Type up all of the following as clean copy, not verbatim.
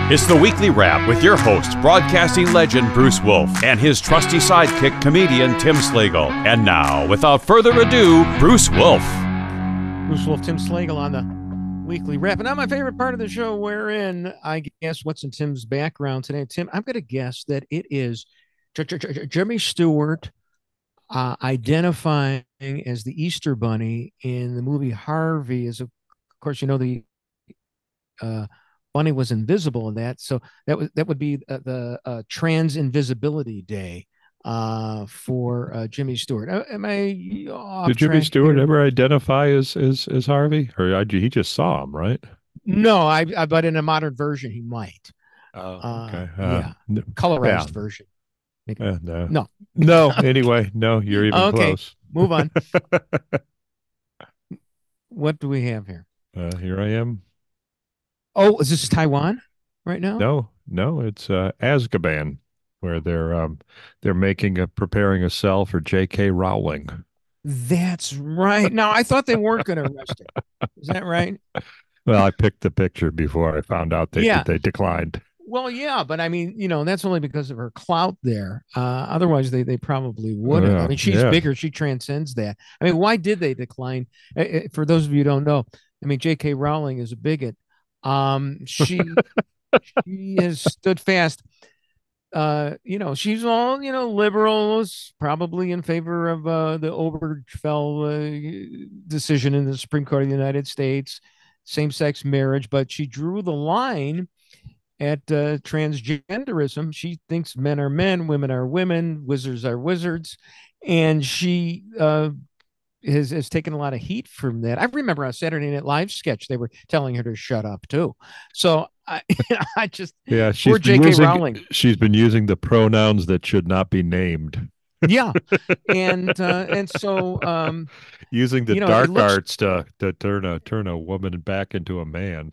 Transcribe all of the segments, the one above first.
It's the Weekly Wrap with your host, broadcasting legend Bruce Wolf, and his trusty sidekick, comedian Tim Slagle. And now, without further ado, Bruce Wolf. Bruce Wolf, Tim Slagle on the Weekly Wrap. And now my favorite part of the show, wherein I guess what's in Tim's background today. Tim, I'm going to guess that it is Jimmy Stewart identifying as the Easter Bunny in the movie Harvey. Of course, you know, the bunny was invisible in that, so that would be the Trans Invisibility Day for Jimmy Stewart. Am I off Did Jimmy track Stewart here? ever identify as Harvey, or he just saw him, right? No, but in a modern version he might. Oh, okay. Colorized version. No. Anyway, no, you're even close. Move on. What do we have here? Here I am. Oh, is this Taiwan right now? No, it's Azkaban, where they're preparing a cell for JK Rowling. That's right. Now, I thought they weren't going to arrest her. Is that right? Well, I picked the picture before I found out that they declined. Well, yeah, but I mean, you know, that's only because of her clout there. Otherwise, they probably wouldn't. Yeah, I mean, she's bigger. She transcends that. I mean, why did they decline? For those of you who don't know, I mean, JK Rowling is a bigot. She has stood fast. You know, she's all, you know, liberals, probably in favor of the Obergefell decision in the Supreme Court of the United States, same-sex marriage, but she drew the line at transgenderism. She thinks men are men, women are women, wizards are wizards, and she has taken a lot of heat from that. I remember on a Saturday Night Live sketch, they were telling her to shut up too. So I just, poor J.K. Rowling. She's been using the pronouns that should not be named. Yeah, and so using the dark arts to turn a woman back into a man.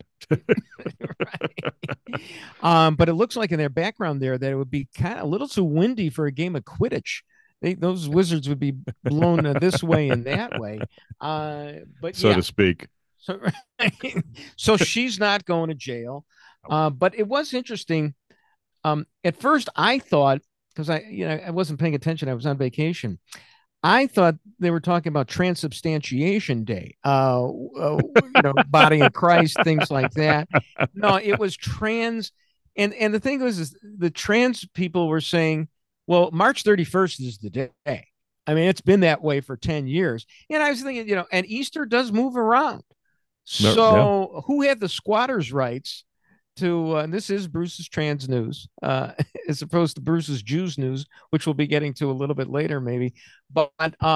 Right. But it looks like in their background there that it would be kind of a little too windy for a game of Quidditch. Those wizards would be blown this way and that way, but so to speak. So she's not going to jail. But it was interesting. At first, I thought, because I wasn't paying attention, I was on vacation. I thought they were talking about Transubstantiation Day, body of Christ, things like that. No, it was trans, and the thing was, is the trans people were saying, well, March 31st is the day. I mean, it's been that way for 10 years. And I was thinking, you know, and Easter does move around. So who had the squatters' rights to, and this is Bruce's trans news, as opposed to Bruce's Jews news, which we'll be getting to a little bit later, maybe. But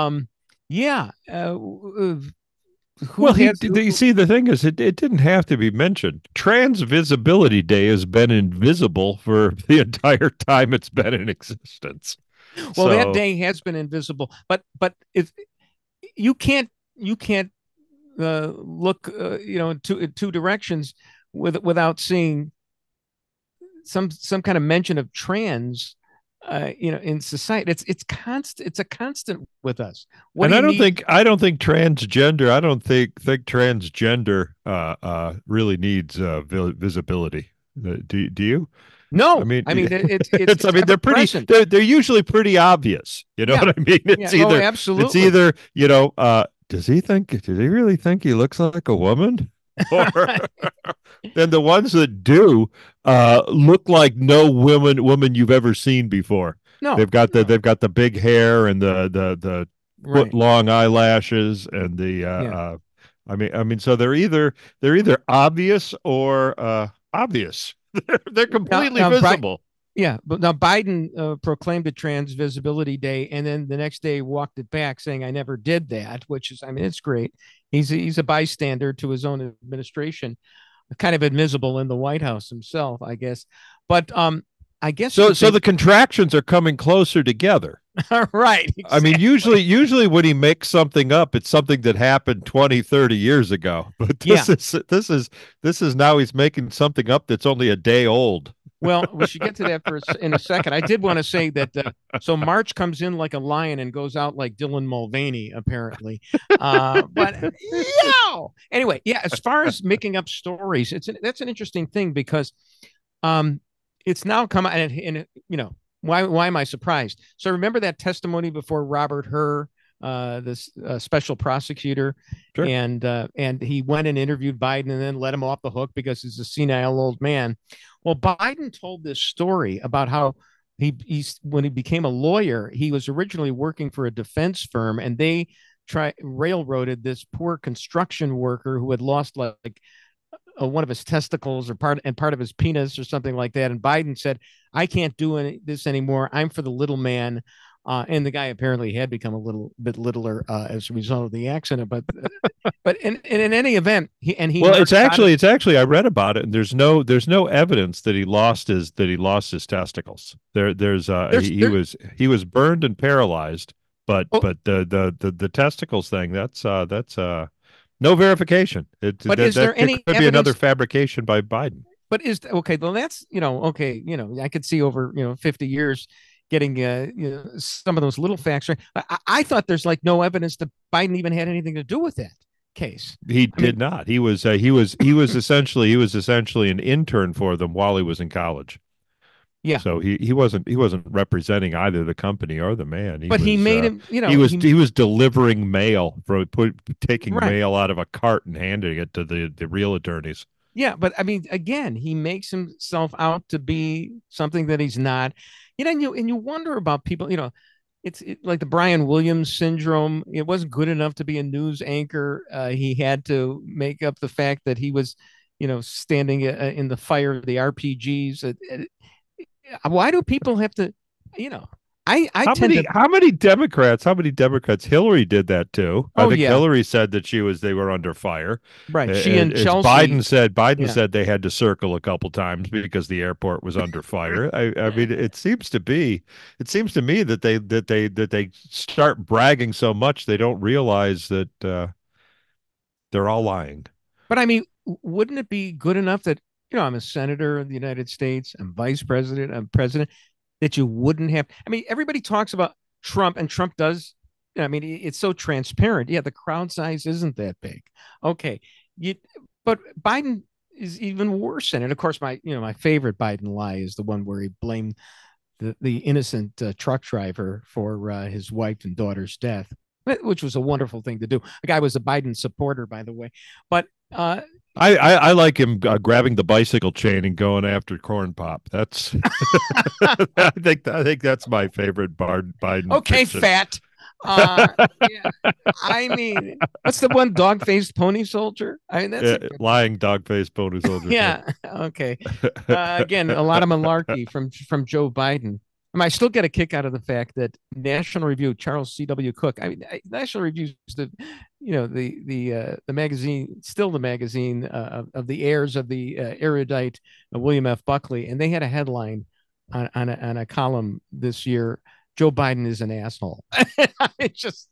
you see, the thing is, it didn't have to be mentioned. Trans Visibility Day has been invisible for the entire time it's been in existence. Well, that day has been invisible, but if you can't look, in two directions without seeing some kind of mention of trans. In society, it's constant. It's a constant with us. I don't think transgender. I don't think transgender really needs visibility. Do you? No, I mean it's they're pretty. They're usually pretty obvious. You know what I mean? It's either absolutely. It's either does he really think he looks like a woman? Or then the ones that do look like no woman you've ever seen before. No, they've got the big hair and the foot long eyelashes and the I mean so they're either obvious or obvious. They're completely visible. But now Biden proclaimed it Trans Visibility Day, and then the next day walked it back, saying, "I never did that," which is, I mean, it's great. He's a bystander to his own administration, kind of invisible in the White House himself, I guess. But I guess so. The contractions are coming closer together. Right. Exactly. I mean, usually when he makes something up, it's something that happened 20, 30 years ago. But this is now he's making something up that's only a day old. Well, we should get to that in a second. I did want to say that so March comes in like a lion and goes out like Dylan Mulvaney, apparently. But anyway, as far as making up stories, that's an interesting thing because It's now come out, and why am I surprised? So remember that testimony before Robert Hur, this special prosecutor, Sure. and he went and interviewed Biden and then let him off the hook because he's a senile old man. Well, Biden told this story about how when he became a lawyer, he was originally working for a defense firm, and they railroaded this poor construction worker who had lost like one of his testicles or part of his penis or something like that. And Biden said, "I can't do this anymore. I'm for the little man." And the guy apparently had become a little bit littler as a result of the accident. But in any event, it's actually I read about it, and there's no evidence that he lost his testicles. He was burned and paralyzed, but the testicles thing, that's no verification. There could be another fabrication by Biden. But well, that's I could see over 50 years getting some of those little facts right. I thought there's like no evidence that Biden even had anything to do with that case. He did not. He was essentially an intern for them while he was in college. Yeah. So he wasn't representing either the company or the man. He made him. He was delivering mail, taking mail out of a cart and handing it to the real attorneys. Yeah, but I mean, again, he makes himself out to be something that he's not. And you wonder about people. It's like the Brian Williams syndrome. It wasn't good enough to be a news anchor. He had to make up the fact that he was, standing in the fire of the RPGs. Why do people have to, how many Democrats Hillary did that too? I think Hillary said that they were under fire. Right. She and Chelsea. Biden said they had to circle a couple times because the airport was under fire. I mean, it seems to me that they start bragging so much they don't realize that they're all lying. But I mean, wouldn't it be good enough that I'm a senator of the United States, I'm vice president, I'm president, that you wouldn't have? I mean, everybody talks about Trump, and Trump does. I mean, it's so transparent. Yeah, the crowd size isn't that big. Okay, but Biden is even worse. And of course, my favorite Biden lie is the one where he blamed the innocent truck driver for his wife and daughter's death, which was a wonderful thing to do. The guy was a Biden supporter, by the way, but. I like him grabbing the bicycle chain and going after Corn Pop. That's I think that's my favorite Biden. Okay, fiction. Fat. Yeah. I mean, what's the one? Dog-faced pony soldier. I mean, that's lying dog-faced pony soldier. Yeah. Okay. Again, a lot of malarkey from Joe Biden. I still get a kick out of the fact that National Review, Charles C.W. Cook. I mean, National Review is the magazine, still the magazine of the heirs of the erudite William F. Buckley, and they had a headline on a column this year: Joe Biden is an asshole. It's just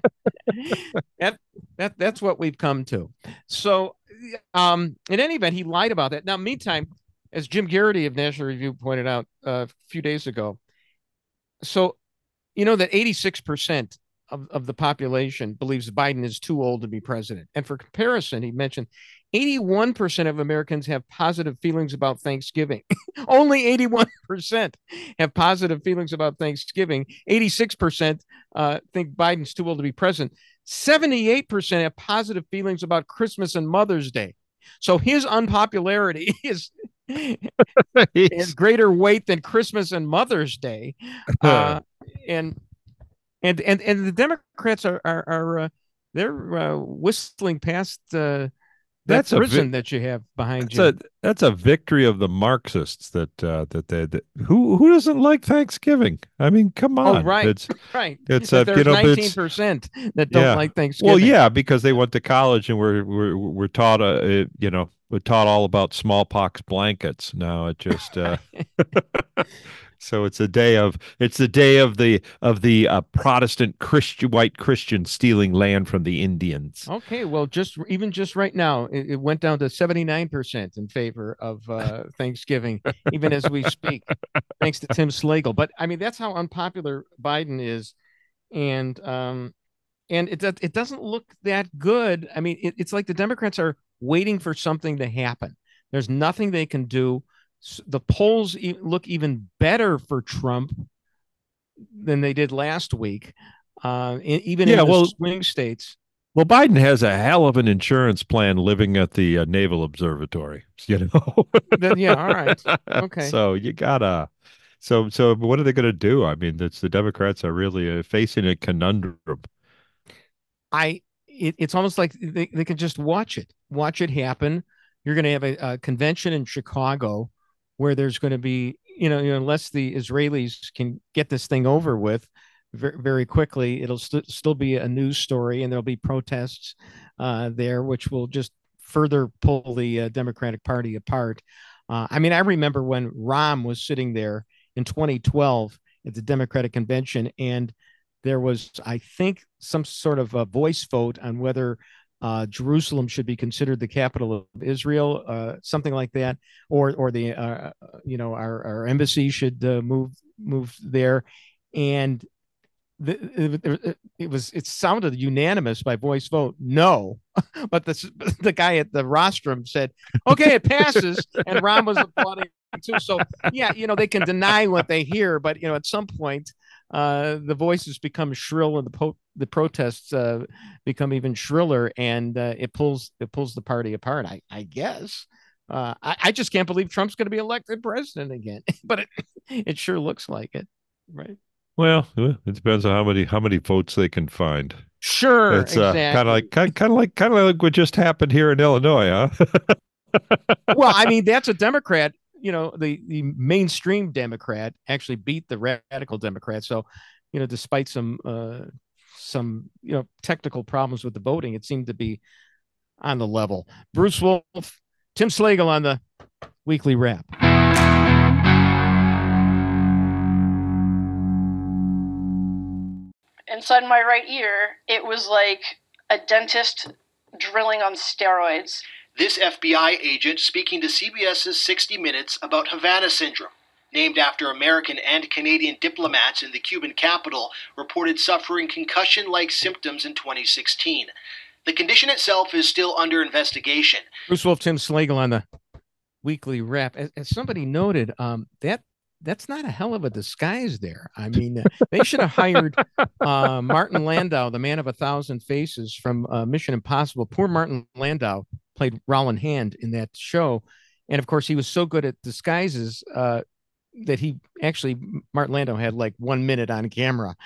that's what we've come to. So, in any event, he lied about that. Now, meantime, as Jim Garrity of National Review pointed out a few days ago. So, that 86% of the population believes Biden is too old to be president. And for comparison, he mentioned 81% of Americans have positive feelings about Thanksgiving. Only 81% have positive feelings about Thanksgiving. 86% think Biden's too old to be president. 78% have positive feelings about Christmas and Mother's Day. So his unpopularity is greater weight than Christmas and Mother's Day, and the Democrats are they're whistling past that prison that you have behind you. That's a victory of the Marxists. Who doesn't like Thanksgiving? I mean, come on. Oh, right, right. It's there's 19% that don't like Thanksgiving. Well, yeah, because they went to college and we're taught we're taught all about smallpox blankets. Now it just so it's the day of the Protestant white Christian stealing land from the Indians. Okay, well, just right now, it went down to 79% in favor of Thanksgiving, even as we speak, thanks to Tim Slagle. But I mean, that's how unpopular Biden is, and it doesn't look that good. I mean, it's like the Democrats are waiting for something to happen. There's nothing they can do. the polls look even better for Trump than they did last week, even in the swing states. Well, Biden has a hell of an insurance plan living at the Naval Observatory, you know. Yeah, all right. Okay. So you gotta. So what are they going to do? I mean, the Democrats are really facing a conundrum. It's almost like they can just watch it happen. You're going to have a convention in Chicago where there's going to be, unless the Israelis can get this thing over with very, very quickly, it'll still be a news story, and there'll be protests there, which will just further pull the Democratic Party apart. I mean, I remember when Rahm was sitting there in 2012 at the Democratic convention, and there was, I think, some sort of a voice vote on whether Jerusalem should be considered the capital of Israel, something like that, or the our embassy should move there, and it sounded unanimous by voice vote, no, but the guy at the rostrum said, okay, it passes, and Rahm was applauding too. So yeah, they can deny what they hear, but at some point the voices become shrill, and the protests become even shriller, and it pulls the party apart, I guess. I just can't believe Trump's going to be elected president again, but it sure looks like it, right? Well, it depends on how many votes they can find. Sure, it's exactly. kind of like what just happened here in Illinois, huh? Well, I mean, that's a Democrat. The mainstream Democrat actually beat the radical Democrat. So, despite some technical problems with the voting, it seemed to be on the level. Bruce Wolf, Tim Slagle on the Weekly Wrap. Inside my right ear, it was like a dentist drilling on steroids. This FBI agent speaking to CBS's 60 Minutes about Havana syndrome, named after American and Canadian diplomats in the Cuban capital, reported suffering concussion-like symptoms in 2016. The condition itself is still under investigation. Bruce Wolf, Tim Slagle on the Weekly Wrap. As somebody noted, that's not a hell of a disguise there. I mean, they should have hired Martin Landau, the man of 1,000 faces from Mission Impossible. Poor Martin Landau played Roland Hand in that show. And of course, he was so good at disguises that Martin Landau had like 1 minute on camera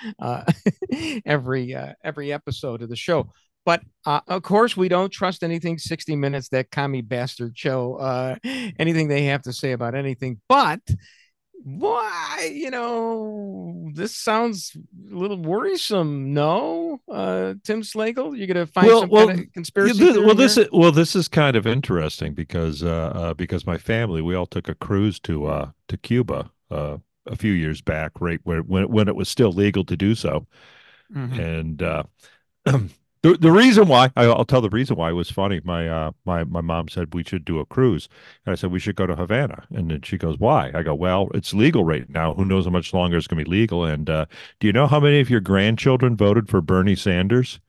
every episode of the show. But of course, we don't trust anything 60 Minutes, that commie bastard show, anything they have to say about anything. But why, this sounds a little worrisome. No, Tim Slagle, you're going to find some kind of conspiracy theory this is kind of interesting because my family, we all took a cruise to Cuba a few years back, right when it was still legal to do so. Mm-hmm. And the reason why, I'll tell the reason why, it was funny. My mom said we should do a cruise, and I said we should go to Havana, and then she goes, "Why?" I go, "Well, it's legal right now. Who knows how much longer it's going to be legal?" And do you know how many of your grandchildren voted for Bernie Sanders?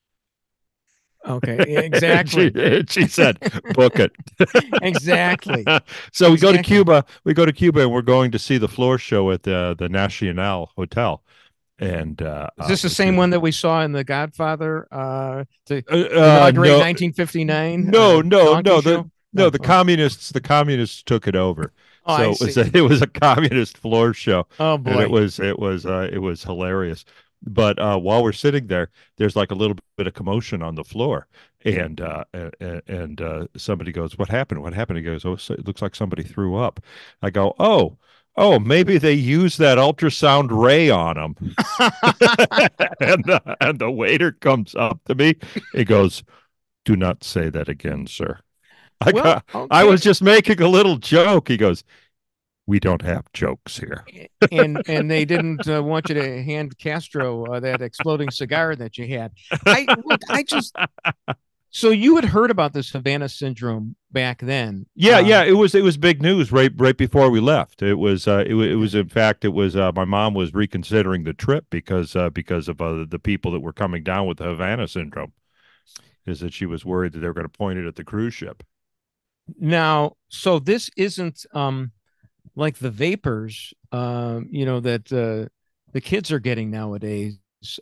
Okay, exactly. she said, "Book it." Exactly. So we go to Cuba. We go to Cuba, and we're going to see the floor show at the Nacional Hotel. And is this the same one that we saw in The Godfather to inaugurate 1959? No. The communists took it over. Oh, so it was a communist floor show. Oh boy, and it was hilarious. But while we're sitting there, there's like a little bit of commotion on the floor, and somebody goes, "What happened? What happened?" He goes, "Oh, it looks like somebody threw up." I go, Oh, maybe they used that ultrasound ray on him." and the waiter comes up to me. He goes, "Do not say that again, sir." I was just making a little joke. He goes, "We don't have jokes here." and they didn't want you to hand Castro that exploding cigar that you had. So you had heard about this Havana syndrome back then? Yeah, it was big news right before we left. It was in fact my mom was reconsidering the trip because of the people that were coming down with the Havana syndrome. Is that she was worried that they were going to point it at the cruise ship. Now, so this isn't like the vapors, that the kids are getting nowadays.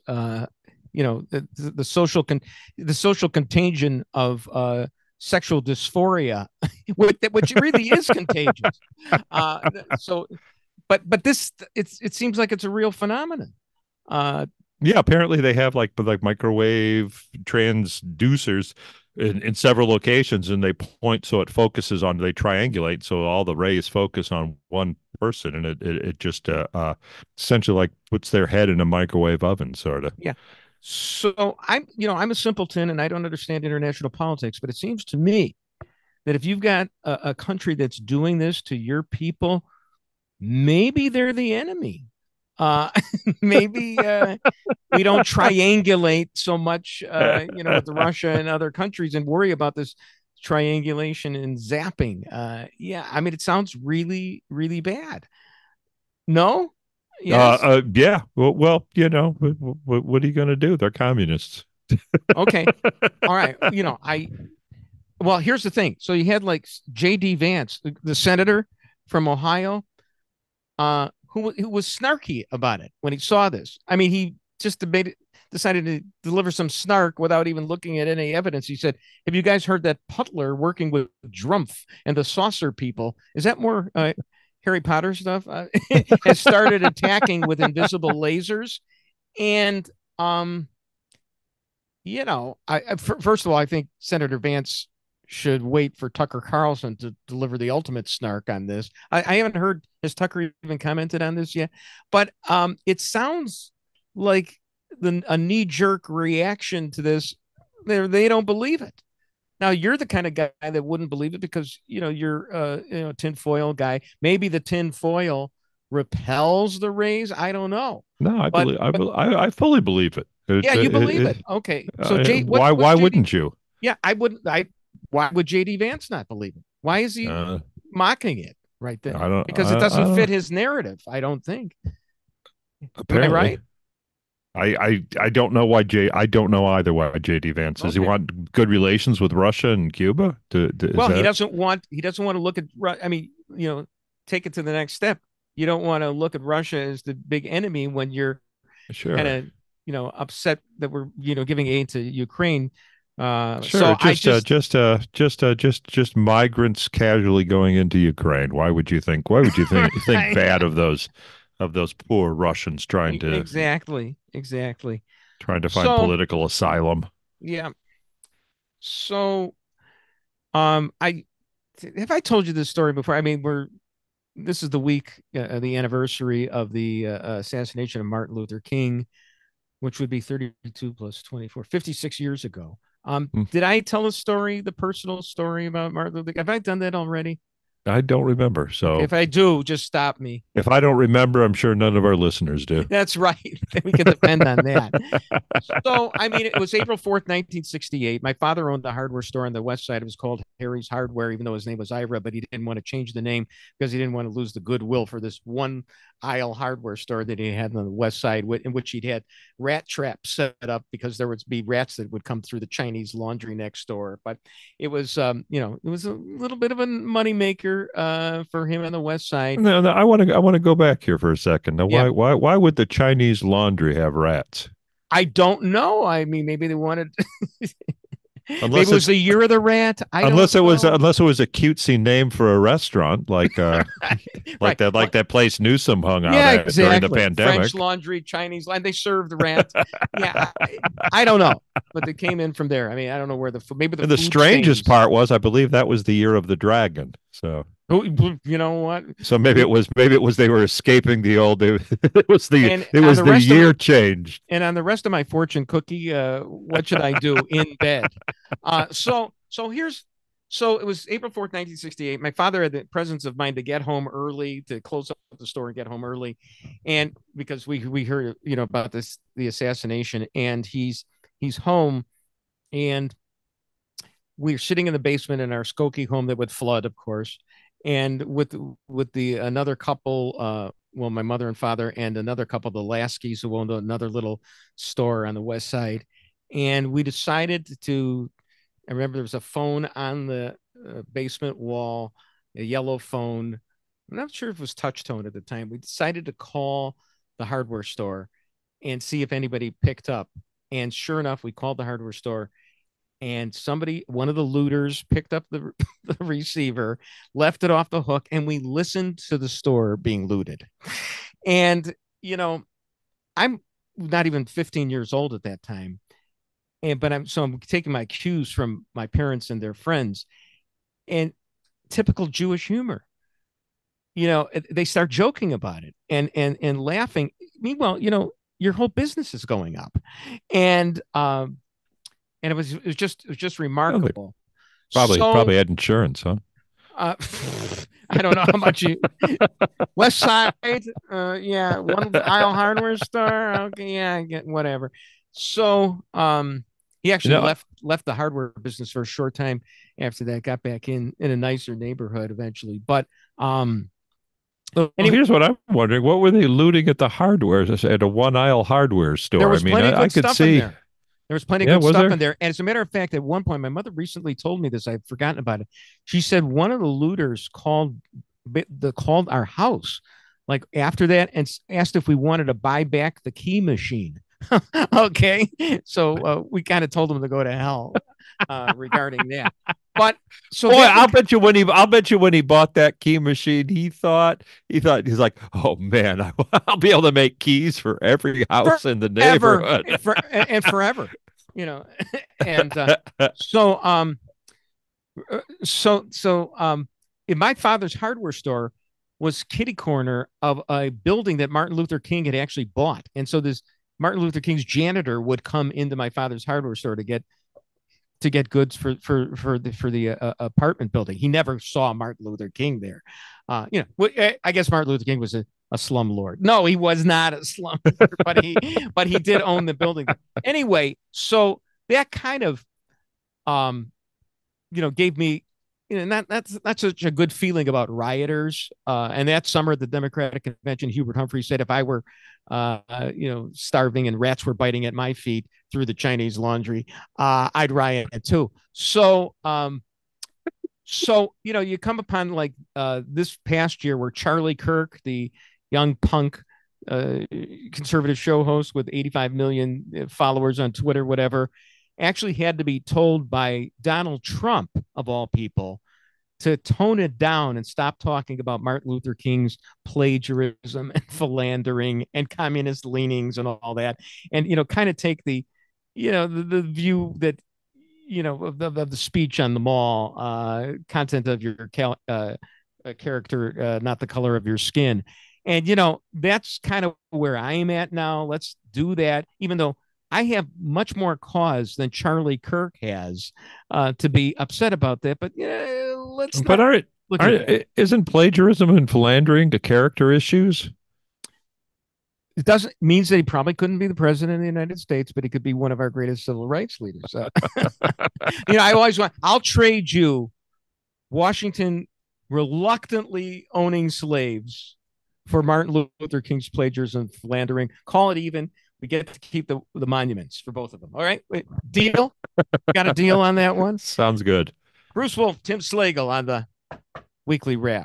The social contagion of sexual dysphoria, which really is contagious. So, but this it seems like it's a real phenomenon. Yeah, apparently they have like microwave transducers in several locations, and they point so it focuses on, they triangulate so all the rays focus on one person, and it just essentially like puts their head in a microwave oven, sort of. Yeah. So I'm a simpleton and I don't understand international politics, but it seems to me that if you've got a country that's doing this to your people, maybe they're the enemy. Maybe we don't triangulate so much, with Russia and other countries and worry about this triangulation and zapping. Yeah, I mean, it sounds really, really bad. No? Yes. Yeah. Well, what are you going to do? They're communists. Okay. All right. Well, here's the thing. So you had like J.D. Vance, the senator from Ohio, who was snarky about it when he saw this. I mean, he just decided to deliver some snark without even looking at any evidence. He said, "Have you guys heard that Putler working with Drumpf and the Saucer people? Is that more Harry Potter stuff? Has started attacking with invisible lasers." And first of all, I think Senator Vance should wait for Tucker Carlson to deliver the ultimate snark on this. I haven't heard, has Tucker even commented on this yet? But it sounds like a knee-jerk reaction to this. They don't believe it. Now, you're the kind of guy that wouldn't believe it because, you're a tinfoil guy. Maybe the tinfoil repels the rays. I don't know. No, I fully believe it. Yeah, you believe it. Okay. So why wouldn't you? Yeah, I wouldn't. Why would JD Vance not believe it? Why is he mocking it right there? Because it doesn't fit his narrative, I don't think. Apparently. Am I right? I don't know why I don't know either why JD Vance. Does he want good relations with Russia and Cuba? He doesn't want to look at, I mean, take it to the next step. You don't want to look at Russia as the big enemy when you're kind of, upset that we're, giving aid to Ukraine. Sure. So just migrants casually going into Ukraine. Why would you think think bad of those poor Russians trying to exactly trying to find political asylum? Yeah. So, I told you this story before. I mean, this is the week, the anniversary of the assassination of Martin Luther King, which would be 32 plus 24, 56 years ago. Did I tell the personal story about Martin Luther King? Have I done that already? I don't remember. So if I do, just stop me. If I don't remember, I'm sure none of our listeners do. That's right. We can depend on that. So, I mean, it was April 4th, 1968. My father owned a hardware store on the west side. It was called Harry's Hardware, even though his name was Ira, but he didn't want to change the name because he didn't want to lose the goodwill for this one aisle hardware store that he had on the west side, in which he'd had rat traps set up because there would be rats that would come through the Chinese laundry next door. But it was, it was a little bit of a moneymaker for him on the west side. No, I want to go back here for a second. Now, why would the Chinese laundry have rats? I don't know. I mean, maybe they wanted. Maybe it was the year of the rat. Unless it was a cutesy name for a restaurant, like that place Newsom hung out at during the pandemic. French Laundry, Chinese line. They served the rat. Yeah, I don't know, but they came in from there. I mean, I don't know where the strangest part was, I believe that was the year of the dragon. So. You know what? So maybe it was they were escaping the old. It was the year changed. And on the rest of my fortune cookie, what should I do in bed? So it was April 4th, 1968. My father had the presence of mind to get home early, to close up the store and get home early, and because we heard about the assassination, and he's home, and we're sitting in the basement in our Skokie home that would flood, of course. And with the another couple, my mother and father and another couple, the Laskys, who owned another little store on the west side, and we decided to. I remember there was a phone on the basement wall, a yellow phone I'm not sure if it was touch tone at the time. We decided to call the hardware store and see if anybody picked up. And sure enough, we called the hardware store, and one of the looters picked up the receiver, left it off the hook, and we listened to the store being looted. And, I'm not even 15 years old at that time. But I'm taking my cues from my parents and their friends, and typical Jewish humor. They start joking about it and laughing. Meanwhile, your whole business is going up, and it was just remarkable. Probably had insurance, huh? I don't know how much West Side, yeah, one aisle hardware store. Okay, yeah, I get whatever. So, he actually left the hardware business for a short time after that. Got back in a nicer neighborhood eventually, but anyway, here's what I'm wondering: what were they looting at the hardware at a one aisle hardware store? There was plenty of good stuff in there. There was plenty of good stuff in there. And as a matter of fact, at one point, my mother recently told me this. I'd forgotten about it. She said one of the looters called our house, like after that, and asked if we wanted to buy back the key machine. Okay, so we kind of told him to go to hell regarding that. But I'll bet you when he bought that key machine, he thought he's like, oh man, I'll be able to make keys for every house in the neighborhood and forever, and in my father's hardware store was kitty corner of a building that Martin Luther King had actually bought, and so this Martin Luther King's janitor would come into my father's hardware store to get goods for the apartment building. He never saw Martin Luther King there. I guess Martin Luther King was a slumlord. No, he was not a slumlord, but he did own the building. Anyway, so that kind of gave me that's such a good feeling about rioters. And that summer at the Democratic Convention, Hubert Humphrey said, if I were starving and rats were biting at my feet through the Chinese laundry, I'd riot too. So you come upon like this past year where Charlie Kirk, the young punk conservative show host with 85 million followers on Twitter, whatever, actually had to be told by Donald Trump, of all people, to tone it down and stop talking about Martin Luther King's plagiarism and philandering and communist leanings and all that. And, kind of take the view that, of the speech on the mall, content of your character, not the color of your skin. And, that's kind of where I am at now. Let's do that, even though I have much more cause than Charlie Kirk has to be upset about that. But let's. But isn't plagiarism and philandering the character issues? It doesn't means that he probably couldn't be the president of the United States, but he could be one of our greatest civil rights leaders. I always I'll trade you Washington reluctantly owning slaves for Martin Luther King's plagiarism and philandering. Call it even. We get to keep the monuments for both of them. All right. Wait, deal? Got a deal on that one? Sounds good. Bruce Wolf, Tim Slagle on the Weekly Wrap.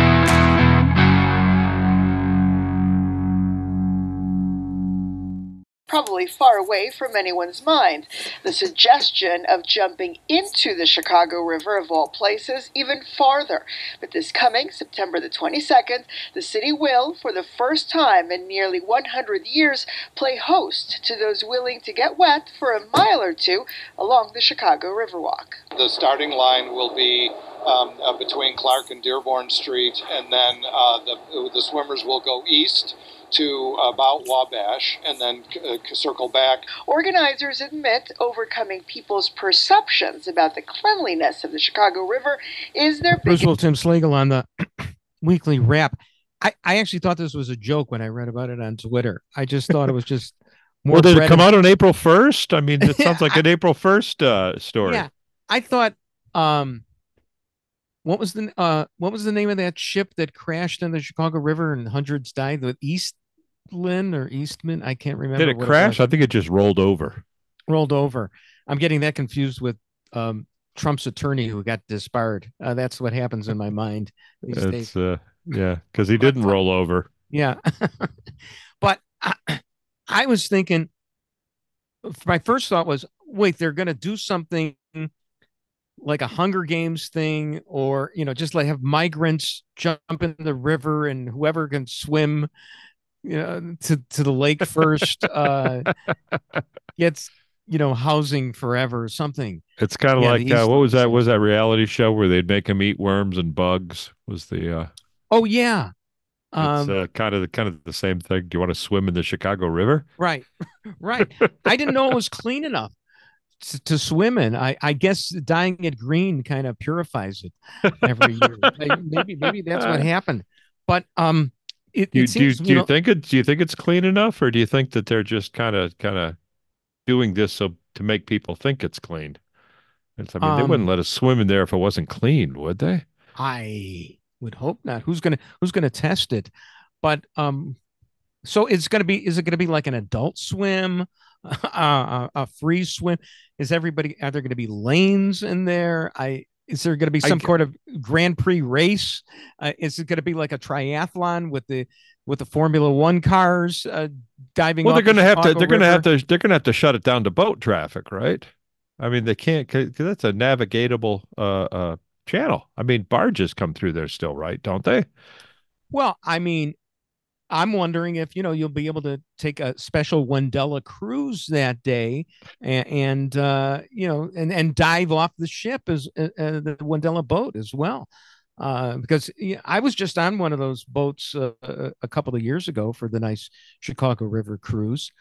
Probably far away from anyone's mind. The suggestion of jumping into the Chicago River, of all places, even farther. But this coming September the 22nd, the city will, for the first time in nearly 100 years, play host to those willing to get wet for a mile or two along the Chicago Riverwalk. The starting line will be between Clark and Dearborn Street, and then the swimmers will go east to about Wabash and then circle back. Organizers admit overcoming people's perceptions about the cleanliness of the Chicago River is their biggest... Bruce Tim Slagle on the Weekly Wrap. I actually thought this was a joke when I read about it on Twitter. I just thought it was just more. Well, did it come out on April 1st? I mean, it sounds like an April 1st story. Yeah, I thought. What was the name of that ship that crashed in the Chicago River and hundreds died? The Eastman? I can't remember. Did it crash? I think it just rolled over. I'm getting that confused with Trump's attorney who got disbarred. That's what happens in my mind these days. Yeah, because he didn't roll over. Yeah. But I was thinking, my first thought was, wait, they're going to do something like a Hunger Games thing, or, just like have migrants jump in the river and whoever can swim, to the lake first, gets, housing forever or something. It's kind of Yeah, like what was that? Was that reality show where they'd make him eat worms and bugs? Was the Oh yeah. It's kind of the same thing. Do you want to swim in the Chicago River? Right. Right. I didn't know it was clean enough to swim in. I guess dyeing it green kind of purifies it every year. Maybe that's what happened. But it seems, do you think it's clean enough, or do you think that they're just kind of doing this so to make people think it's clean? I mean, they wouldn't let us swim in there if it wasn't clean, would they? I would hope not. Who's gonna test it? But so is it gonna be like an adult swim, a free swim? Are there gonna be lanes in there? Is there gonna be some sort of Grand Prix race? Is it gonna be like a triathlon with the Formula One cars diving? Well, they're gonna have to shut it down to boat traffic, right? I mean, they can't, because that's a navigatable channel. I mean, barges come through there still, right? Don't they? Well, I mean, I'm wondering if, you'll be able to take a special WORDLE cruise that day and dive off the ship as the WORDLE boat as well. Because I was just on one of those boats a couple of years ago for the nice Chicago River cruise.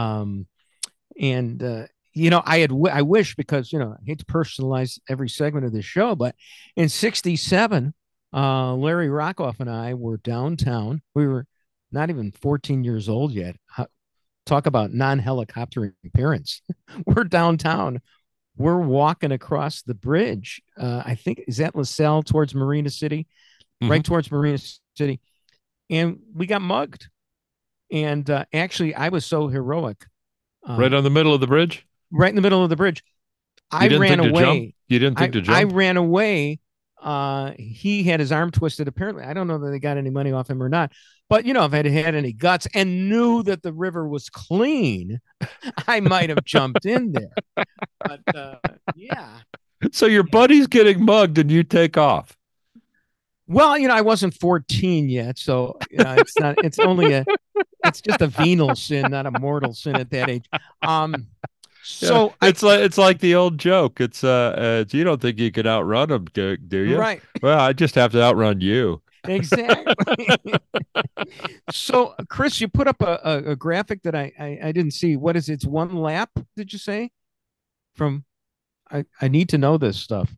I wish, because, I hate to personalize every segment of this show, but in 67, Larry Rockoff and I were downtown. We were not even 14 years old yet. Talk about non-helicoptering parents. We're downtown. We're walking across the bridge. I think, is that LaSalle towards Marina City? Mm-hmm. Right towards Marina City. And we got mugged. And actually, I was so heroic. Right on the middle of the bridge? Right in the middle of the bridge. I ran away. You didn't think to jump? I ran away. He had his arm twisted. Apparently, I don't know that they got any money off him or not. But, if I had had any guts and knew that the river was clean, I might have jumped in there. But, yeah. So your buddy's getting mugged and you take off. Well, I wasn't 14 yet. So, it's just a venial sin, not a mortal sin at that age. So yeah, it's like the old joke. It's you don't think you can outrun them, do you? Right. Well, I just have to outrun you. Exactly. So, Chris, you put up a graphic that I didn't see. What is it? It's one lap, did you say? I need to know this stuff.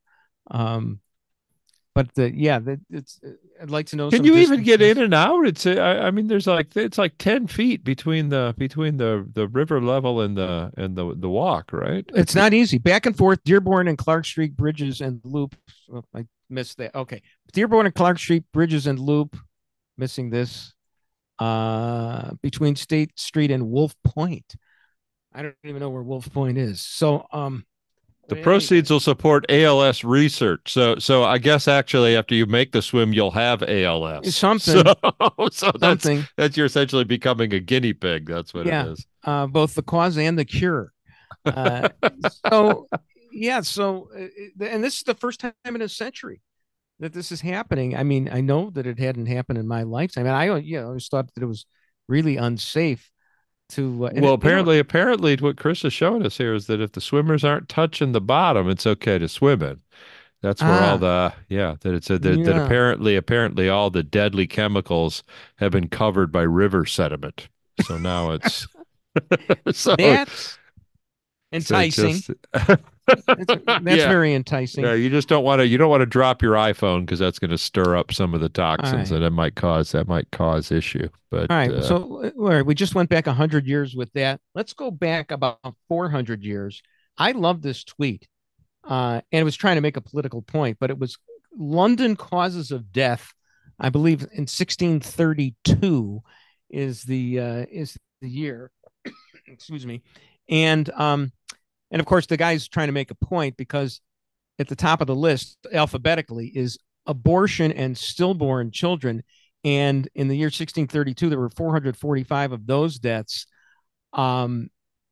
But I'd like to know. Can you even get in and out? I mean, it's like 10 feet between the river level and the walk, right? It's not easy. Back and forth, Dearborn and Clark Street bridges and loop. Oh, I missed that. Okay, Dearborn and Clark Street bridges and loop. Missing this. Between State Street and Wolf Point. I don't even know where Wolf Point is. So the proceeds will support ALS research. So I guess actually after you make the swim, you'll have ALS. Something. So that's you're essentially becoming a guinea pig. That's what it is. Both the cause and the cure. So and this is the first time in a century that this is happening. I mean, I know that it hadn't happened in my lifetime. And I always thought that it was really unsafe. Apparently what Chris is showing us here is that if the swimmers aren't touching the bottom, it's okay to swim in. That's where all the that apparently all the deadly chemicals have been covered by river sediment. So now it's that's enticing. That's very enticing. Yeah, you don't want to drop your iPhone because that's going to stir up some of the toxins, and that might cause issue. But all right, so we just went back 100 years with that. Let's go back about 400 years. I love this tweet, and it was trying to make a political point, but it was London causes of death. I believe in 1632 is the year. Excuse me, and of course, the guy's trying to make a point because at the top of the list, alphabetically, is abortion and stillborn children And in the year 1632, there were 445 of those deaths. And,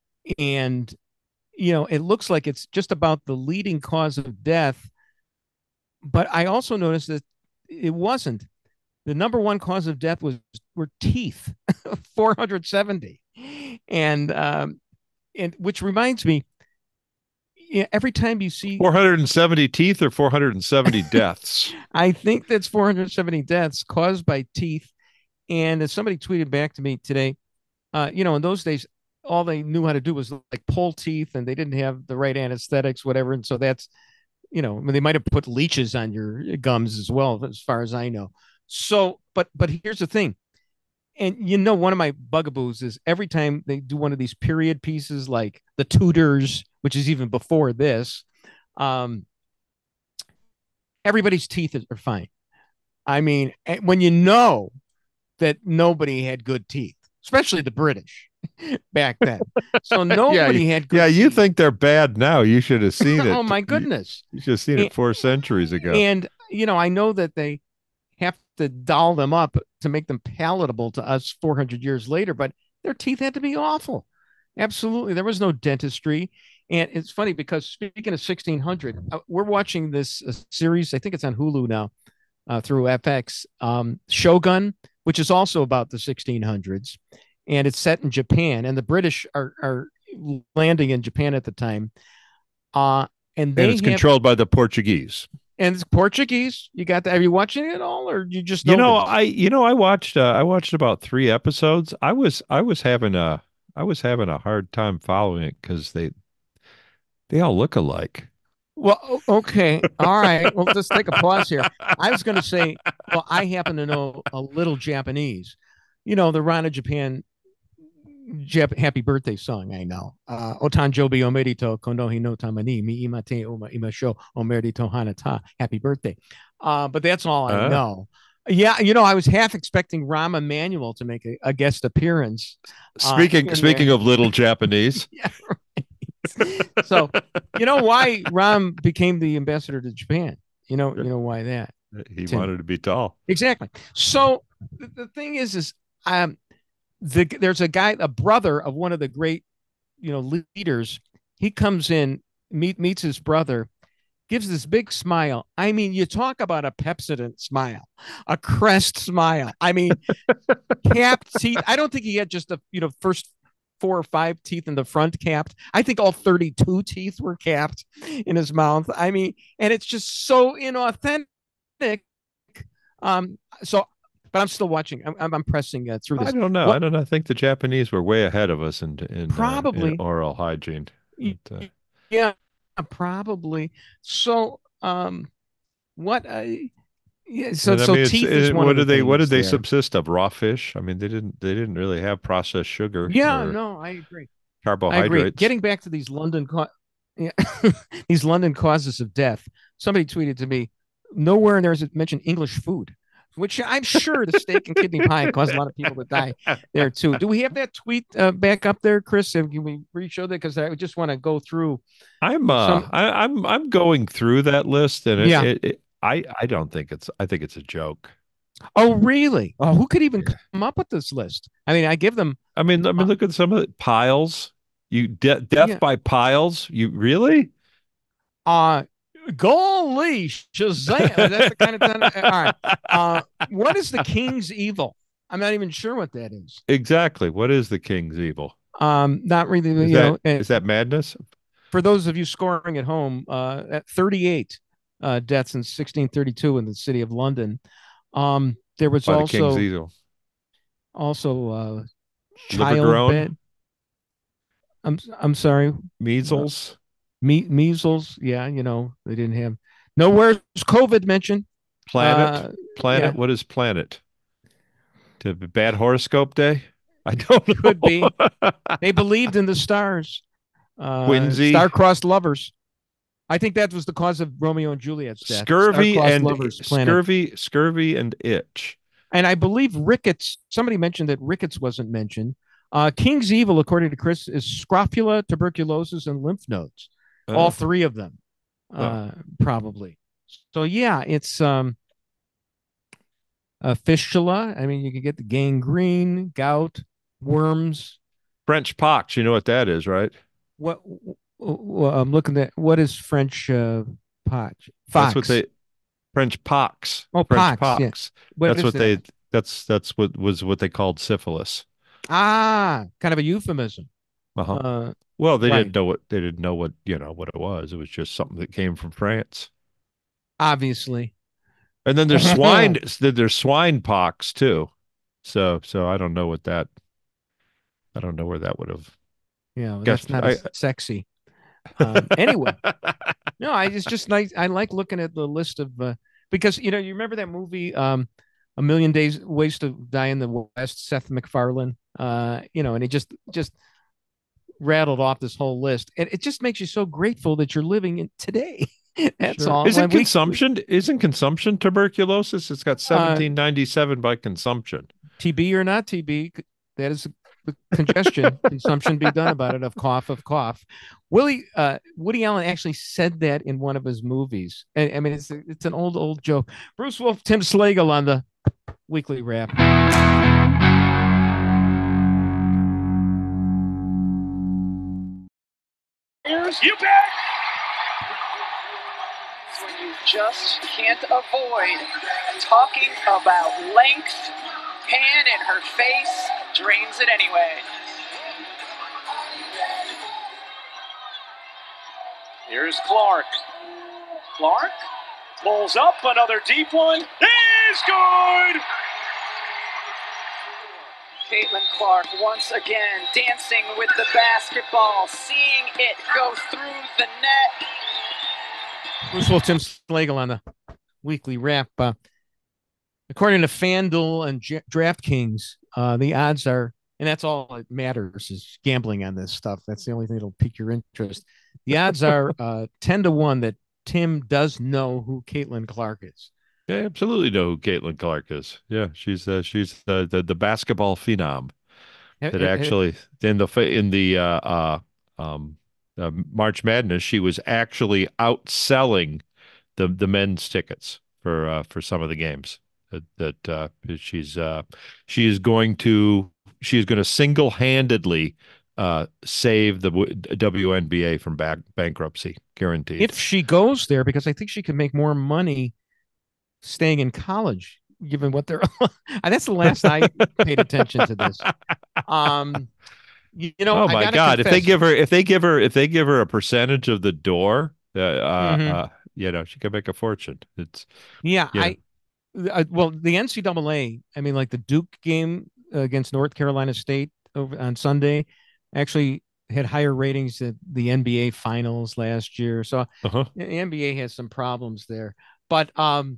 it looks like it's just about the leading cause of death. But I also noticed that it wasn't. The number one cause of death were teeth, 470. And which reminds me, every time you see 470 teeth or 470 deaths. I think that's 470 deaths caused by teeth. And as somebody tweeted back to me today, in those days, all they knew how to do was like pull teeth, and they didn't have the right anesthetics, whatever. And so that's, they might have put leeches on your gums as well, as far as I know. So, but here's the thing. And one of my bugaboos is every time they do one of these period pieces like the Tudors, which is even before this, everybody's teeth are fine. I mean, when you know that nobody had good teeth, especially the British back then. So nobody had good teeth. You think they're bad now. You should have seen it. Oh, my goodness. You should have seen it 4 centuries ago. And, I know that they have to doll them up to make them palatable to us 400 years later, but their teeth had to be awful. Absolutely. There was no dentistry. And it's funny because speaking of 1600, we're watching this series. I think it's on Hulu now through FX, Shogun, which is also about the 1600s. And it's set in Japan. And the British are landing in Japan at the time. And it's controlled by the Portuguese. And it's Portuguese. You got that? Are you watching it all, or you just know I watched about 3 episodes. I was having a hard time following it because they all look alike. Well, okay, all right. Well, let's take a pause here. I was going to say, well, I happen to know a little Japanese. The Rana Japan happy birthday song. I know. Otanjobi omerito konohi no tamani mi imate oma imasho omerito hanata. Happy birthday. But that's all I know. Yeah, I was half expecting Rahm Emanuel to make a guest appearance. Speaking of little Japanese. Yeah, right. So, why Rahm became the ambassador to Japan? You know why that? He wanted to be tall. Exactly. So the thing is there's a brother of one of the great, leaders. He comes in, meets his brother, gives this big smile. I mean, you talk about a Pepsodent smile, a crest smile. I mean, capped teeth. I don't think he had just the, first 4 or 5 teeth in the front capped. I think all 32 teeth were capped in his mouth. I mean, and it's just so inauthentic. But I'm still watching. I'm pressing through this. I don't know. I think the Japanese were way ahead of us in probably in oral hygiene. Yeah, probably. So, what? So teeth is one. What did they subsist of? Raw fish? I mean, they didn't really have processed sugar. Yeah, no, I agree. Carbohydrates. I agree. Getting back to these these London causes of death. Somebody tweeted to me, nowhere in there is it mentioned English food, which I'm sure the steak and kidney pie caused a lot of people to die there too. Do we have that tweet back up there, Chris? Can we re-show that? Because I just want to go through. I'm going through that list, and I don't think I think it's a joke. Oh, really? Oh, who could even come up with this list? I mean, I give them. I mean, look at some of the piles. Death by piles. You really? Golly, Shazam! That's the kind of thing. All right. What is the king's evil? I'm not even sure what that is. Exactly. What is the king's evil? Not really. Is that madness? For those of you scoring at home, at 38 deaths in 1632 in the city of London. There was also the king's evil. Also childbed. I'm sorry. Measles. Measles. Yeah, they didn't have. Nowhere's COVID mentioned. Planet. Yeah. What is planet? To bad horoscope day? I don't know. Could be. They believed in the stars. Quincy. Star-crossed lovers. I think that was the cause of Romeo and Juliet's death. Scurvy and itch. And I believe rickets. Somebody mentioned that rickets wasn't mentioned. King's evil, according to Chris, is scrofula, tuberculosis, and lymph nodes. All 3 of them, probably. So yeah, it's fistula. I mean, you could get the gangrene, gout, worms. French pox, you know what that is, right? What I'm looking at, what is French pox? That's what Fox. French pox. Oh, French pox. Yeah. pox. What That's is what that? that's what they called syphilis. Ah, kind of a euphemism. Uh-huh. Uh, Well, right. they didn't know what, what it was. It was just something that came from France. Obviously. And then there's swine pox too. So I don't know where that would have Yeah, well, that's guessed. not as sexy. Anyway, no, it's just nice. I like looking at the list of because you remember that movie, A Million Days Ways to Die in the West, Seth MacFarlane, and he just rattled off this whole list. And it just makes you so grateful that you're living in today. That's Sure. all. Isn't consumption tuberculosis? It's got 1797 by consumption. TB or not TB, that is the congestion. Consumption be done about it of cough. Woody Allen actually said that in one of his movies. I mean, it's an old joke. Bruce Wolf, Tim Slagle on the weekly wrap. You bet. It's when you just can't avoid talking about length. Pan in her face, drains it anyway. Here's Clark. Clark pulls up, another deep one. Is good! Caitlin Clark once again dancing with the basketball, seeing it go through the net. Bruce Wolf, Tim Slagle on the weekly wrap. According to FanDuel and DraftKings, the odds are, and that's all that matters is gambling on this stuff. That's the only thing that'll pique your interest. The odds are 10-1 that Tim does know who Caitlin Clark is. Yeah, absolutely know who Caitlin Clark is. Yeah, she's the basketball phenom that actually in the March Madness, she was actually outselling the men's tickets for some of the games. She is going to single-handedly save the WNBA from bankruptcy, guaranteed. If she goes there, because I think she could make more money staying in college, given what they're. That's the last I paid attention to this. Oh my God! Confess, if they give her a percentage of the door, she could make a fortune. It's well, the NCAA. I mean, like the Duke game against North Carolina State over on Sunday, actually had higher ratings than the NBA finals last year. So the NBA has some problems there, but I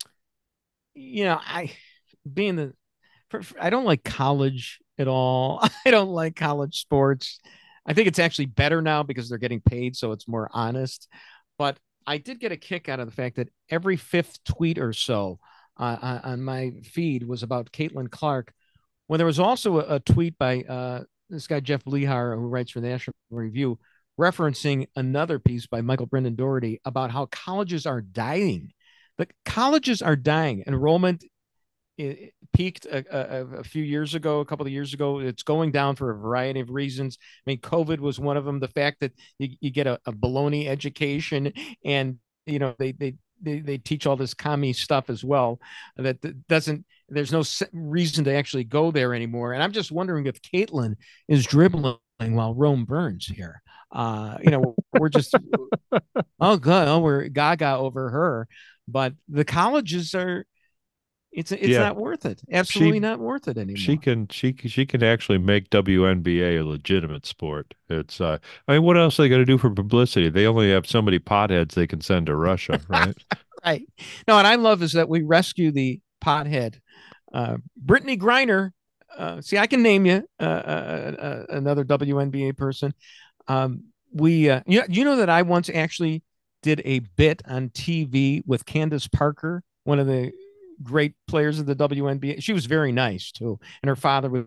don't like college at all. I don't like college sports. I think it's actually better now because they're getting paid, so it's more honest. But I did get a kick out of the fact that every fifth tweet or so on my feed was about Caitlin Clark, when there was also a tweet by this guy, Jeff Lehar, who writes for the National Review, referencing another piece by Michael Brendan Doherty about how colleges are dying. The colleges are dying. Enrollment peaked a few years ago, a couple of years ago. It's going down for a variety of reasons. I mean, COVID was one of them. The fact that you get a baloney education, and they teach all this commie stuff as well that doesn't. There's no reason to actually go there anymore. And I'm just wondering if Caitlin is dribbling while Rome burns here. We're just we're gaga over her, but the colleges are. It's not worth it. Absolutely not worth it anymore. She can actually make WNBA a legitimate sport. It's I mean, what else are they going to do for publicity? They only have so many potheads they can send to Russia, right? Right. No, what I love is that we rescue the pothead. Brittany Griner. See, I can name you another WNBA person. You know that I once actually did a bit on TV with Candace Parker, one of the great players of the WNBA. She was very nice too, and her father was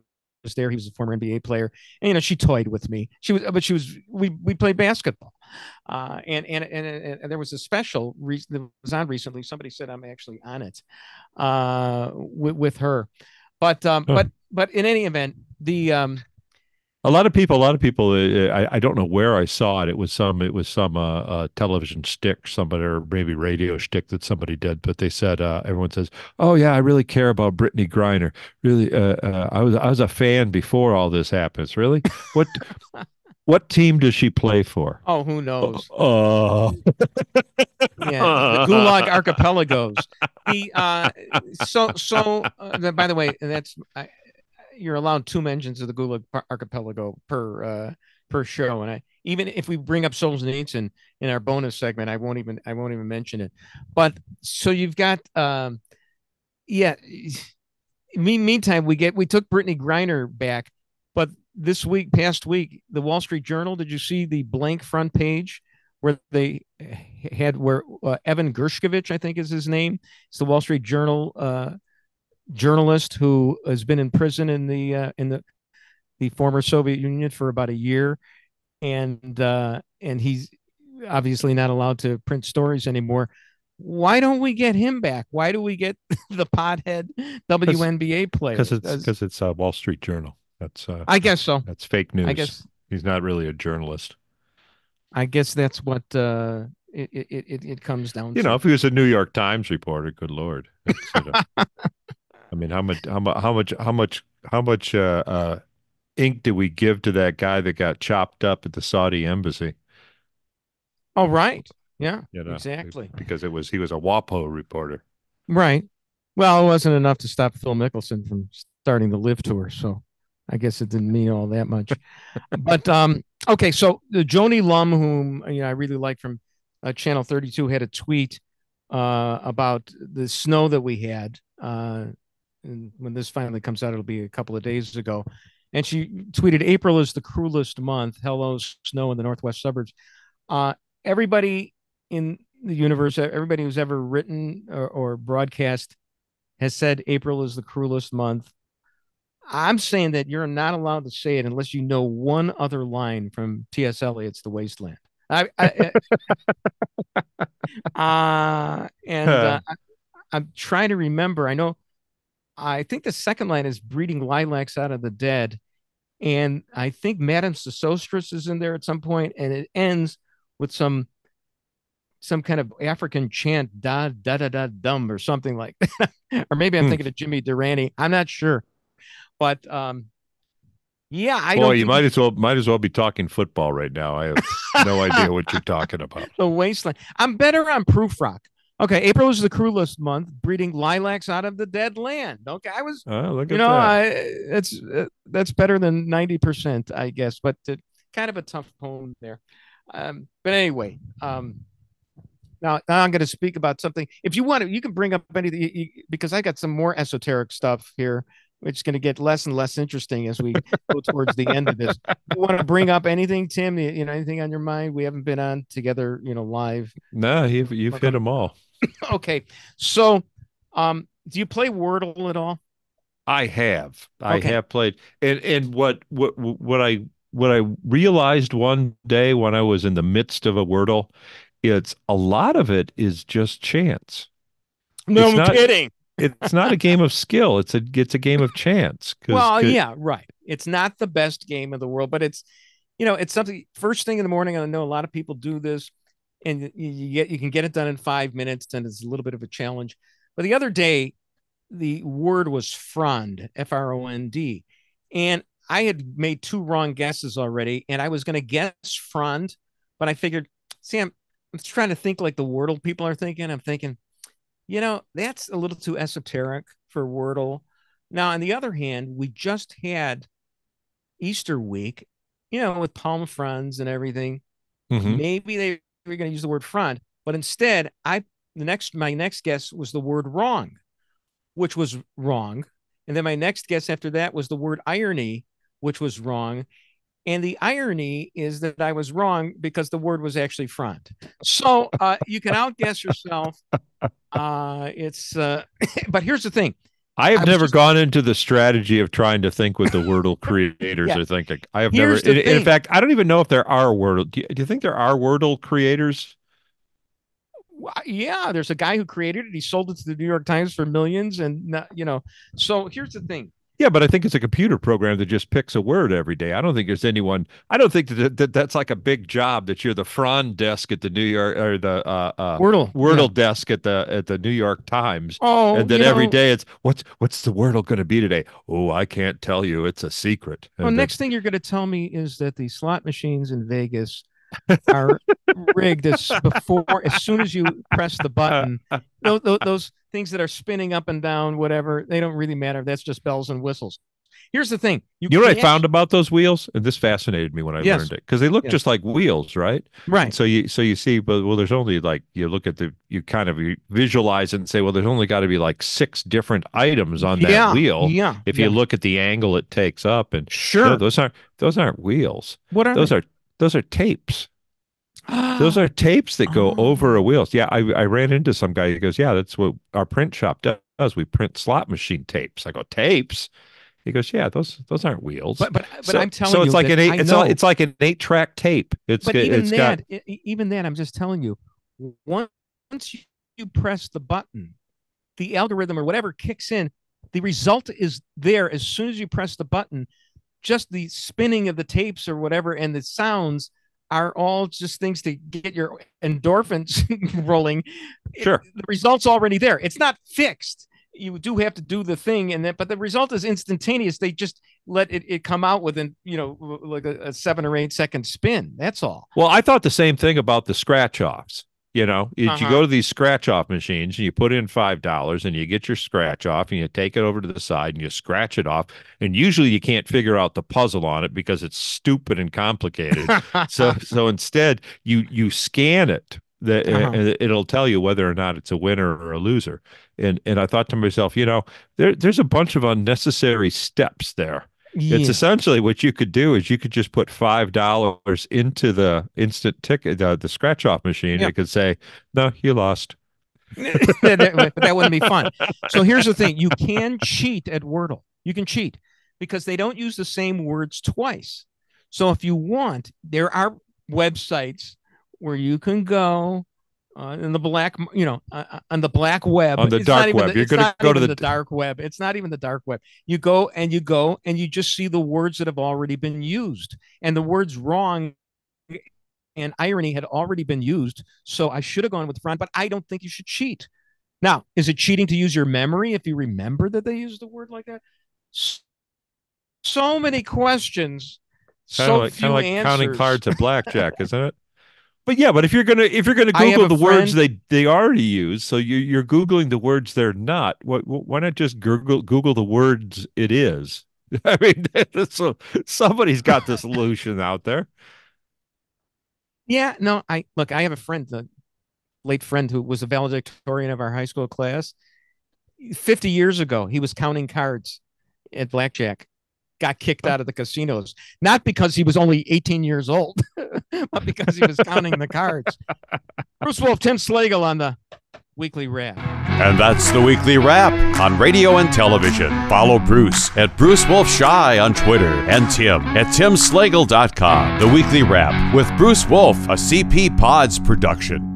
there. He was a former NBA player, and she toyed with me. We played basketball, and there was a special that was on recently. Somebody said I'm actually on it, with her, but in any event, a lot of people, I don't know where I saw it. It was some television shtick, somebody, or maybe radio shtick that somebody did. But they said, everyone says, "Oh yeah, I really care about Brittany Griner. Really, I was a fan before all this happens. Really, what team does she play for? Oh, who knows? Yeah, the Gulag Archipelagos. By the way, you're allowed 2 mentions of the Gulag Archipelago per show, and even if we bring up Solzhenitsyn in our bonus segment, I won't even mention it. But so you've got meantime, we took Brittany Griner back, but past week, the Wall Street Journal, did you see the blank front page where they had Evan Gershkovich, I think is his name. It's the Wall Street Journal journalist who has been in prison in the former Soviet Union for about a year, and he's obviously not allowed to print stories anymore. Why don't we get him back? Why do we get the pothead WNBA player? Because it's a Wall Street Journal. That's I guess so. That's fake news. I guess he's not really a journalist. I guess that's what it comes down to. If he was a New York Times reporter, good Lord. I mean, how much ink do we give to that guy that got chopped up at the Saudi embassy? Oh, right. Yeah, exactly. Because he was a WAPO reporter. Right. Well, it wasn't enough to stop Phil Mickelson from starting the Live Tour, so I guess it didn't mean all that much. But okay, so the Joni Lum, whom I really like, from Channel 32, had a tweet about the snow that we had. And when this finally comes out, it'll be a couple of days ago. And she tweeted, "April is the cruelest month. Hello, snow in the northwest suburbs." Everybody in the universe, everybody who's ever written or broadcast has said April is the cruelest month. I'm saying that you're not allowed to say it unless you know one other line from T.S. Eliot's The Wasteland. I'm trying to remember. I think the second line is breeding lilacs out of the dead. And I think Madame Sosostris is in there at some point, and it ends with some kind of African chant, da da da da dum, or something like that. Or maybe I'm thinking of Jimmy Durante. I'm not sure. But you might as well be talking football right now. I have no idea what you're talking about. The Wasteland. I'm better on proof rock. Okay, April is the cruelest month, breeding lilacs out of the dead land. Okay, I was, look at that. That's better than 90%, I guess, but kind of a tough poem there. But anyway, now I'm going to speak about something. If you want to, you can bring up anything, because I got some more esoteric stuff here, which is going to get less and less interesting as we go towards the end of this. You want to bring up anything, Tim? Anything on your mind? We haven't been on together, live. No, you've hit them all. Okay, so do you play Wordle at all? I have. I have played, and what I realized one day when I was in the midst of a Wordle, it's a lot of it is just chance. No, I'm kidding. It's not a game of skill. It's a game of chance. Yeah, right. It's not the best game in the world, but it's something. First thing in the morning, I know a lot of people do this, and you can get it done in 5 minutes, and it's a little bit of a challenge. But the other day, the word was frond, Frond, and I had made 2 wrong guesses already, and I was going to guess frond, but I figured, I'm trying to think like the Wordle people are thinking. I'm thinking, that's a little too esoteric for Wordle. Now, on the other hand, we just had Easter week, with palm fronds and everything. Mm-hmm. Maybe they were going to use the word frond, but instead, my next guess was the word wrong, which was wrong. And then my next guess after that was the word irony, which was wrong. And the irony is that I was wrong because the word was actually front. So you can outguess yourself. But here's the thing. I have never gone into the strategy of trying to think what the Wordle creators are thinking. I have never. In fact, I don't even know if there are Wordle. Do you think there are Wordle creators? Yeah, there's a guy who created it. He sold it to the New York Times for millions, and So here's the thing. Yeah, but I think it's a computer program that just picks a word every day. I don't think there's anyone. I don't think that's like a big job that you're the front desk at the New York or the Wordle desk at the New York Times. Oh, and then every day it's what's the Wordle going to be today? Oh, I can't tell you. It's a secret. Well, next thing you're going to tell me is that the slot machines in Vegas are rigged as soon as you press the button. Those things that are spinning up and down, whatever, they don't really matter. That's just bells and whistles. Here's the thing. You know what I found about those wheels? And this fascinated me when I learned it, because they look just like wheels, right? Right. So you see, but there's only you look at you kind of visualize it and say, well, there's only got to be like 6 different items on that wheel. Yeah. If you look at the angle it takes up, and no, those aren't wheels. What are those are tapes. Those are tapes that go over a wheel. Yeah, I ran into some guy who goes, yeah, that's what our print shop does. We print slot machine tapes. I go, tapes? He goes, yeah, those aren't wheels. But I'm telling you, so it's like it's like an 8-track tape. Even then, I'm just telling you, once you press the button, the algorithm or whatever kicks in. The result is there as soon as you press the button. Just the spinning of the tapes or whatever, and the sounds are all just things to get your endorphins rolling. Sure. The result's already there. It's not fixed. You do have to do the thing, but the result is instantaneous. They just let it come out within, like a 7 or 8 second spin. That's all. Well, I thought the same thing about the scratch offs. You go to these scratch off machines and you put in $5 and you get your scratch off and you take it over to the side and you scratch it off. And usually you can't figure out the puzzle on it because it's stupid and complicated. So instead you scan it. It'll tell you whether or not it's a winner or a loser. And I thought to myself, there's a bunch of unnecessary steps there. Yeah. It's essentially what you could do is you could just put $5 into the instant ticket, the scratch off machine. Yeah. It could say, no, you lost. That wouldn't be fun. So here's the thing. You can cheat at Wordle. You can cheat because they don't use the same words twice. So if you want, there are websites where you can go in the black, on the black web, on the dark web. You're going to go to the dark web. It's not even the dark web. You go and you just see the words that have already been used, and the words wrong and irony had already been used. So I should have gone with front, but I don't think you should cheat. Now, is it cheating to use your memory if you remember that they used the word like that? So many questions, so few answers. Counting cards at blackjack, isn't it? But yeah, but if you're gonna Google the words they already use, so you're Googling the words they're not. Why not just Google the words it is? I mean, so somebody's got the solution out there. Yeah, no, I have a friend, the late friend who was a valedictorian of our high school class. 50 years ago, he was counting cards at blackjack. Got kicked out of the casinos, not because he was only 18 years old, but because he was counting the cards. Bruce Wolf, Tim Slagle on the Weekly Wrap. And that's the Weekly Wrap on radio and television. Follow Bruce at Bruce Wolf Shy on Twitter and Tim at timslagle.com. The Weekly Wrap with Bruce Wolf, a CP Pods production.